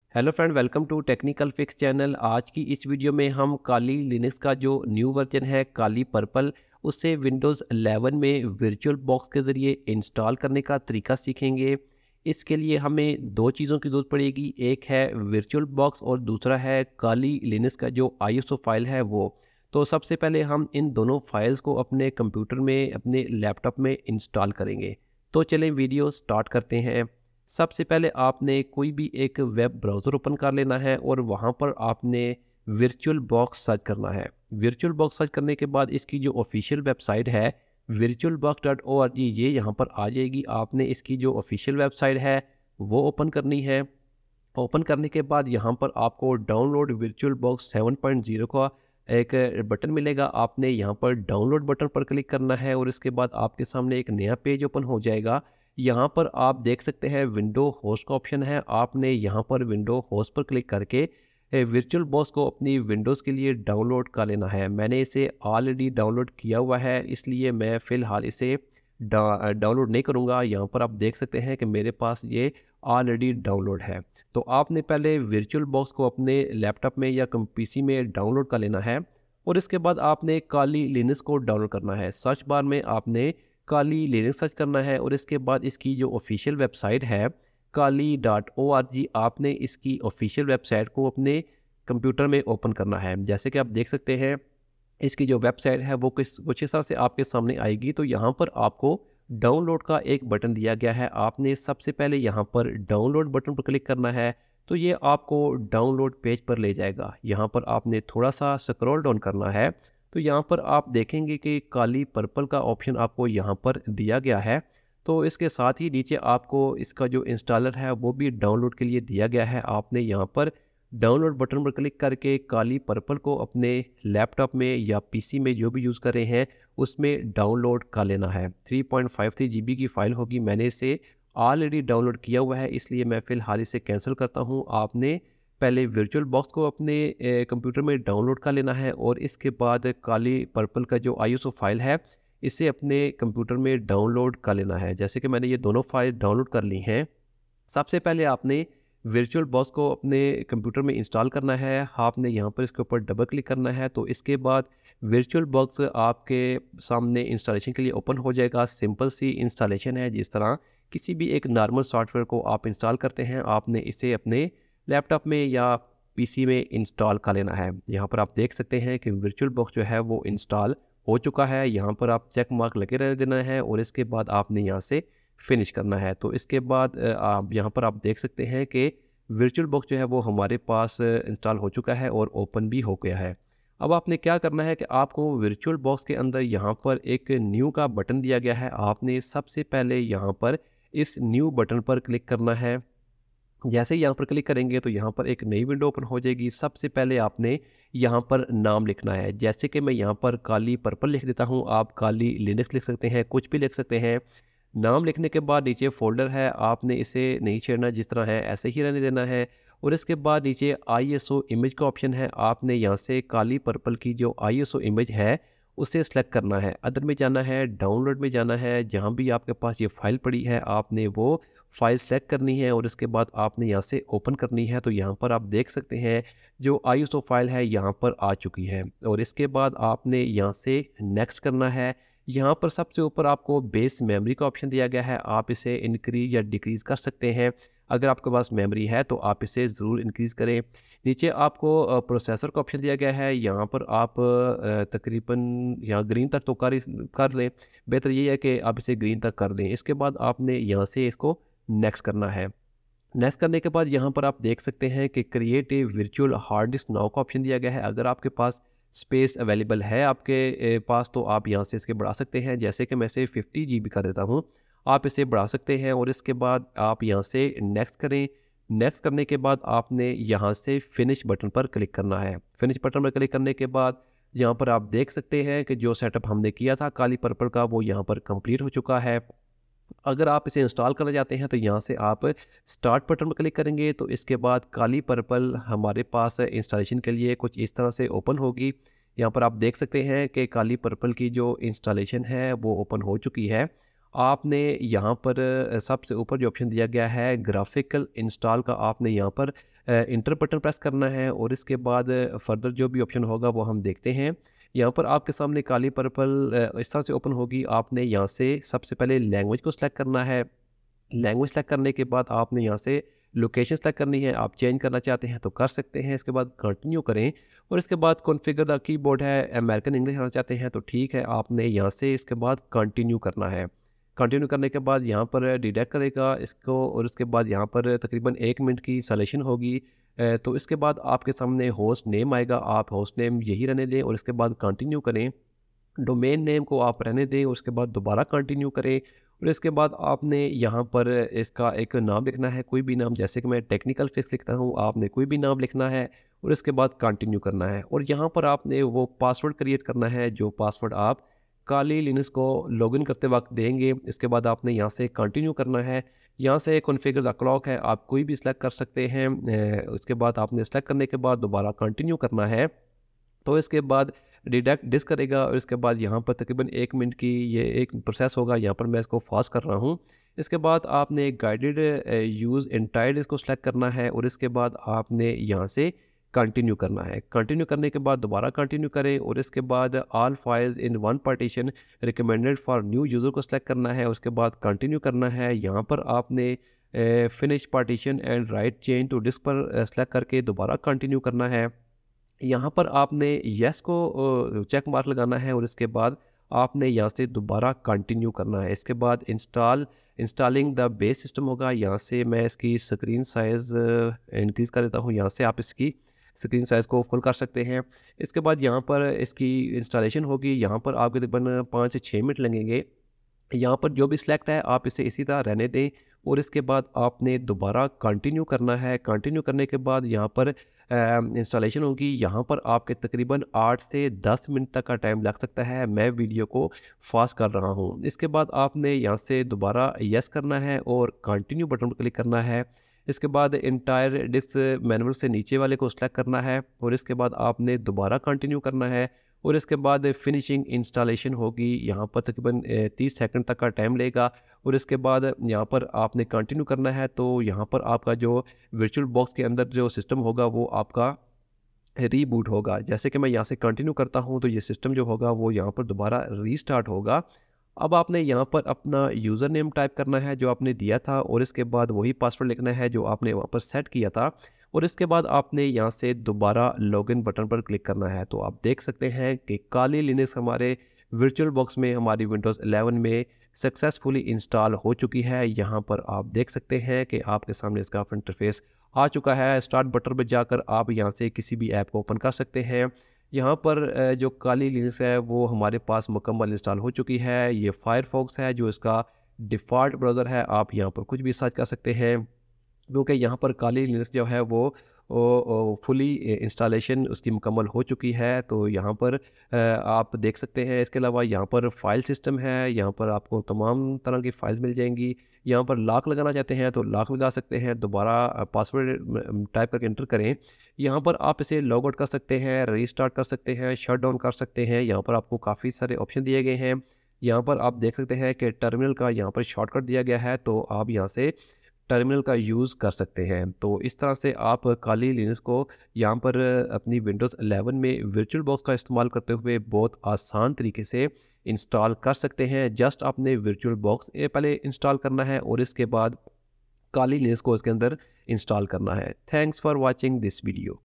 Hello friend, welcome to technical fix channel. आज की इस वीडियो में हम काली लिनक्स का जो न्यू वर्जन है काली पर्पल, उससे विंडोज़ 11 में वर्चुअल बॉक्स के ज़रिए इंस्टॉल करने का तरीका सीखेंगे। इसके लिए हमें दो चीज़ों की ज़रूरत पड़ेगी, एक है वर्चुअल बॉक्स और दूसरा है काली लिनक्स का जो आईएसओ फाइल है वो। तो सबसे पहले हम इन दोनों फाइल्स को अपने कंप्यूटर में, अपने लैपटॉप में इंस्टॉल करेंगे। तो चलें वीडियो स्टार्ट करते हैं। सबसे पहले आपने कोई भी एक वेब ब्राउज़र ओपन कर लेना है और वहाँ पर आपने वर्चुअल बॉक्स सर्च करना है। वर्चुअल बॉक्स सर्च करने के बाद इसकी जो ऑफ़िशियल वेबसाइट है virtualbox.org, ये यहाँ पर आ जाएगी। आपने इसकी जो ऑफ़िशियल वेबसाइट है वो ओपन करनी है। ओपन करने के बाद यहाँ पर आपको डाउनलोड वर्चुअल बॉक्स 7.0 का एक बटन मिलेगा। आपने यहाँ पर डाउनलोड बटन पर क्लिक करना है और इसके बाद आपके सामने एक नया पेज ओपन हो जाएगा। यहाँ पर आप देख सकते हैं विंडो होस्ट का ऑप्शन है। आपने यहाँ पर विंडो होस्ट पर क्लिक करके वर्चुअल बॉक्स को अपनी विंडोज़ के लिए डाउनलोड कर लेना है। मैंने इसे ऑलरेडी डाउनलोड किया हुआ है, इसलिए मैं फ़िलहाल इसे डाउनलोड नहीं करूँगा। यहाँ पर आप देख सकते हैं कि मेरे पास ये ऑलरेडी डाउनलोड है। तो आपने पहले वर्चुअल बॉक्स को अपने लैपटॉप में या पीसी में डाउनलोड कर लेना है और इसके बाद आपने काली लिनक्स को डाउनलोड करना है। सर्च बार में आपने काली लिनक्स सर्च करना है और इसके बाद इसकी जो ऑफिशियल वेबसाइट है kali.org, आपने इसकी ऑफिशियल वेबसाइट को अपने कंप्यूटर में ओपन करना है। जैसे कि आप देख सकते हैं इसकी जो वेबसाइट है वो कुछ इस तरह से आपके सामने आएगी। तो यहाँ पर आपको डाउनलोड का एक बटन दिया गया है। आपने सबसे पहले यहाँ पर डाउनलोड बटन पर क्लिक करना है तो ये आपको डाउनलोड पेज पर ले जाएगा। यहाँ पर आपने थोड़ा सा स्क्रॉल डाउन करना है तो यहाँ पर आप देखेंगे कि काली पर्पल का ऑप्शन आपको यहाँ पर दिया गया है। तो इसके साथ ही नीचे आपको इसका जो इंस्टॉलर है वो भी डाउनलोड के लिए दिया गया है। आपने यहाँ पर डाउनलोड बटन पर क्लिक करके काली पर्पल को अपने लैपटॉप में या पीसी में जो भी यूज़ कर रहे हैं उसमें डाउनलोड कर लेना है। 3.53 जीबी की फ़ाइल होगी। मैंने इसे ऑलरेडी डाउनलोड किया हुआ है, इसलिए मैं फ़िलहाल इसे कैंसिल करता हूँ। आपने पहले वर्चुअल बॉक्स को अपने कंप्यूटर में डाउनलोड कर लेना है और इसके बाद काली पर्पल का जो आईएसओ फाइल है इसे अपने कंप्यूटर में डाउनलोड कर लेना है। जैसे कि मैंने ये दोनों फाइल डाउनलोड कर ली हैं। सबसे पहले आपने वर्चुअल बॉक्स को अपने कंप्यूटर में इंस्टॉल करना है। आपने यहाँ पर इसके ऊपर डबल क्लिक करना है तो इसके बाद वर्चुअल बॉक्स आपके सामने इंस्टॉलेशन के लिए ओपन हो जाएगा। सिंपल सी इंस्टॉलेशन है, जिस तरह किसी भी एक नॉर्मल सॉफ्टवेयर को आप इंस्टॉल करते हैं आपने इसे अपने लैपटॉप में या पीसी में इंस्टॉल कर लेना है। यहाँ पर आप देख सकते हैं कि वर्चुअल बॉक्स जो है वो इंस्टॉल हो चुका है। यहाँ पर आप चेक मार्क लगे रहने देना है और इसके बाद आपने यहाँ से फिनिश करना है। तो इसके बाद आप यहाँ पर आप देख सकते हैं कि वर्चुअल बॉक्स जो है वो हमारे पास इंस्टॉल हो चुका है और ओपन भी हो गया है। अब आपने क्या करना है कि आपको वर्चुअल बॉक्स के अंदर यहाँ पर एक न्यू का बटन दिया गया है। आपने सबसे पहले यहाँ पर इस न्यू बटन पर क्लिक करना है। जैसे ही यहाँ पर क्लिक करेंगे तो यहाँ पर एक नई विंडो ओपन हो जाएगी। सबसे पहले आपने यहाँ पर नाम लिखना है। जैसे कि मैं यहाँ पर काली पर्पल लिख देता हूँ, आप काली लिनक्स लिख सकते हैं, कुछ भी लिख सकते हैं। नाम लिखने के बाद नीचे फ़ोल्डर है, आपने इसे नहीं छेड़ना, जिस तरह है ऐसे ही रहने देना है। और इसके बाद नीचे आईएसओ इमेज का ऑप्शन है। आपने यहाँ से काली पर्पल की जो आईएसओ इमेज है उसे सेलेक्ट करना है। अदर में जाना है, डाउनलोड में जाना है, जहाँ भी आपके पास ये फ़ाइल पड़ी है आपने वो फ़ाइल सेलेक्ट करनी है और इसके बाद आपने यहाँ से ओपन करनी है। तो यहाँ पर आप देख सकते हैं जो आईएसओ फाइल है यहाँ पर आ चुकी है और इसके बाद आपने यहाँ से नेक्स्ट करना है। यहाँ पर सबसे ऊपर आपको बेस मेमोरी का ऑप्शन दिया गया है। आप इसे इंक्रीज या डिक्रीज़ कर सकते हैं। अगर आपके पास मेमोरी है तो आप इसे ज़रूर इंक्रीज़ करें। नीचे आपको प्रोसेसर का ऑप्शन दिया गया है। यहाँ पर आप तकरीबन यहाँ ग्रीन तक तो कर लें। बेहतर ये है कि आप इसे ग्रीन तक कर दें। इसके बाद आपने यहाँ से इसको नेक्स्ट करना है। नेक्स्ट करने के बाद यहाँ पर आप देख सकते हैं कि create a virtual hard disk now का ऑप्शन दिया गया है। अगर आपके पास स्पेस अवेलेबल है आपके पास तो आप यहाँ से इसके बढ़ा सकते हैं। जैसे कि मैं इसे 50 जीबी कर देता हूँ, आप इसे बढ़ा सकते हैं और इसके बाद आप यहाँ से नेक्स्ट करें। नेक्स्ट करने के बाद आपने यहाँ से फिनिश बटन पर क्लिक करना है। फिनिश बटन पर क्लिक करने के बाद यहाँ पर आप देख सकते हैं कि जो सेटअप हमने किया था काली पर्पल का वो यहाँ पर कंप्लीट हो चुका है। अगर आप इसे इंस्टॉल करना चाहते हैं तो यहाँ से आप स्टार्ट बटन पर क्लिक करेंगे तो इसके बाद काली पर्पल हमारे पास इंस्टॉलेशन के लिए कुछ इस तरह से ओपन होगी। यहाँ पर आप देख सकते हैं कि काली पर्पल की जो इंस्टॉलेशन है वो ओपन हो चुकी है। आपने यहाँ पर सबसे ऊपर जो ऑप्शन दिया गया है ग्राफिकल इंस्टॉल का, आपने यहाँ पर इंटर बटन प्रेस करना है और इसके बाद फर्दर जो भी ऑप्शन होगा वो हम देखते हैं। यहाँ पर आपके सामने काली पर्पल इस तरह से ओपन होगी। आपने यहाँ से सबसे पहले लैंग्वेज को सिलेक्ट करना है। लैंग्वेज सेलेक्ट करने के बाद आपने यहाँ से लोकेशन सेलेक्ट करनी है। आप चेंज करना चाहते हैं तो कर सकते हैं। इसके बाद कंटिन्यू करें और इसके बाद कॉन्फ़िगर द कीबोर्ड है अमेरिकन इंग्लिश करना चाहते हैं तो ठीक है, आपने यहाँ से इसके बाद कंटिन्यू करना है। कंटिन्यू करने के बाद यहाँ पर डिटेक्ट करेगा इसको और उसके बाद यहाँ पर तकरीबन 1 मिनट की सलेक्शन होगी। तो इसके बाद आपके सामने होस्ट नेम आएगा, आप होस्ट नेम यही रहने दें और इसके बाद कंटिन्यू करें। डोमेन नेम को आप रहने दें, उसके बाद दोबारा कंटिन्यू करें और इसके बाद आपने यहाँ पर इसका एक नाम लिखना है, कोई भी नाम, जैसे कि मैं टेक्निकल फिक्स लिखता हूँ, आपने कोई भी नाम लिखना है और इसके बाद कंटिन्यू करना है। और यहाँ पर आपने वो पासवर्ड क्रिएट करना है जो पासवर्ड आप काली लिनक्स को लॉगिन करते वक्त देंगे। इसके बाद आपने यहाँ से कंटिन्यू करना है। यहाँ से कॉन्फ़िगर द क्लॉक है, आप कोई भी सिलेक्ट कर सकते हैं। उसके बाद आपने सेलेक्ट करने के बाद दोबारा कंटिन्यू करना है। तो इसके बाद डिडक्ट डिस्क करेगा और इसके बाद यहाँ पर तकरीबन 1 मिनट की ये एक प्रोसेस होगा। यहाँ पर मैं इसको फास्ट कर रहा हूँ। इसके बाद आपने गाइडेड यूज़ एंटायर इसको सेलेक्ट करना है और इसके बाद आपने यहाँ से कंटिन्यू करना है। कंटिन्यू करने के बाद दोबारा कंटिन्यू करें और इसके बाद all files in one partition recommended for new user को सिलेक्ट करना है। उसके बाद कंटिन्यू करना है। यहाँ पर आपने finish partition and write change to disk पर सेलेक्ट करके दोबारा कंटिन्यू करना है। यहाँ पर आपने येस को चेक मार्क लगाना है और इसके बाद आपने यहाँ से दोबारा कंटिन्यू करना है। इसके बाद इंस्टॉलिंग द बेस सिस्टम होगा। यहाँ से मैं इसकी स्क्रीन साइज़ इंक्रीज़ कर देता हूँ। यहाँ से आप इसकी स्क्रीन साइज़ को फुल कर सकते हैं। इसके बाद यहाँ पर इसकी इंस्टॉलेशन होगी। यहाँ पर आपके तकरीबन 5 से 6 मिनट लगेंगे। यहाँ पर जो भी सिलेक्ट है आप इसे इसी तरह रहने दें और इसके बाद आपने दोबारा कंटिन्यू करना है। कंटिन्यू करने के बाद यहाँ पर इंस्टॉलेशन होगी। यहाँ पर आपके तकरीबन 8 से 10 मिनट तक का टाइम लग सकता है। मैं वीडियो को फास्ट कर रहा हूँ। इसके बाद आपने यहाँ से दोबारा यस करना है और कंटिन्यू बटन पर क्लिक करना है। इसके बाद इंटायर डिस्क मैनुअल से नीचे वाले को सिलेक्ट करना है और इसके बाद आपने दोबारा कंटिन्यू करना है और इसके बाद फिनिशिंग इंस्टॉलेशन होगी। यहाँ पर तकरीबन 30 सेकंड तक का टाइम लेगा और इसके बाद यहाँ पर आपने कंटिन्यू करना है। तो यहाँ पर आपका जो वर्चुअल बॉक्स के अंदर जो सिस्टम होगा वो आपका रीबूट होगा। जैसे कि मैं यहाँ से कंटिन्यू करता हूँ तो ये सिस्टम जो होगा वो यहाँ पर दोबारा रीस्टार्ट होगा। अब आपने यहाँ पर अपना यूज़र नेम टाइप करना है जो आपने दिया था और इसके बाद वही पासवर्ड लिखना है जो आपने वहाँ पर सेट किया था और इसके बाद आपने यहाँ से दोबारा लॉगिन बटन पर क्लिक करना है। तो आप देख सकते हैं कि काली लिनक्स हमारे वर्चुअल बॉक्स में हमारी विंडोज़ 11 में सक्सेसफुली इंस्टॉल हो चुकी है। यहाँ पर आप देख सकते हैं कि आपके सामने इसका इंटरफेस आ चुका है। स्टार्ट बटन पर जाकर आप यहाँ से किसी भी ऐप को ओपन कर सकते हैं। यहाँ पर जो काली लिनक्स है वो हमारे पास मुकम्मल इंस्टॉल हो चुकी है। ये फायरफॉक्स है जो इसका डिफ़ॉल्ट ब्राउज़र है। आप यहाँ पर कुछ भी सर्च कर सकते हैं क्योंकि यहाँ पर काली लिनक्स जो है वो फुली इंस्टॉलेशन उसकी मुकम्मल हो चुकी है। तो यहाँ पर आप देख सकते हैं। इसके अलावा यहाँ पर फ़ाइल सिस्टम है। यहाँ पर आपको तमाम तरह की फ़ाइल्स मिल जाएंगी। यहाँ पर लॉक लगाना चाहते हैं तो लॉक लगा सकते हैं। दोबारा पासवर्ड टाइप करके एंटर करें। यहाँ पर आप इसे लॉग आउट कर सकते हैं, रीस्टार्ट कर सकते हैं, शट डाउन कर सकते हैं। यहाँ पर आपको काफ़ी सारे ऑप्शन दिए गए हैं। यहाँ पर आप देख सकते हैं कि टर्मिनल का यहाँ पर शॉर्टकट दिया गया है तो आप यहाँ से टर्मिनल का यूज़ कर सकते हैं। तो इस तरह से आप काली लिनक्स को यहाँ पर अपनी विंडोज़ 11 में वर्चुअल बॉक्स का इस्तेमाल करते हुए बहुत आसान तरीके से इंस्टॉल कर सकते हैं। जस्ट आपने वर्चुअल बॉक्स पहले इंस्टॉल करना है और इसके बाद काली लिनक्स को इसके अंदर इंस्टॉल करना है। Thanks for watching this video.